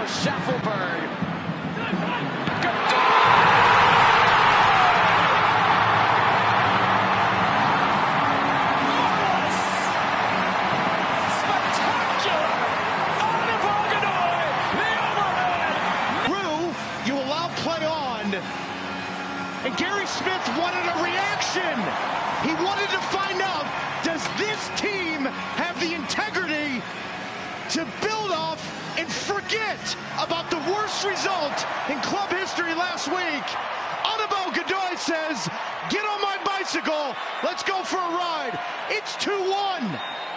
Schaffelberg. Spectacular! Anibal Godoy, the overhead! You allow play on, and Gary Smith wanted a reaction. He wanted to find out, does this team have the integrity to build off and forget about the worst result in club history last week? Anibal Godoy says, get on my bicycle, let's go for a ride. It's 2-1.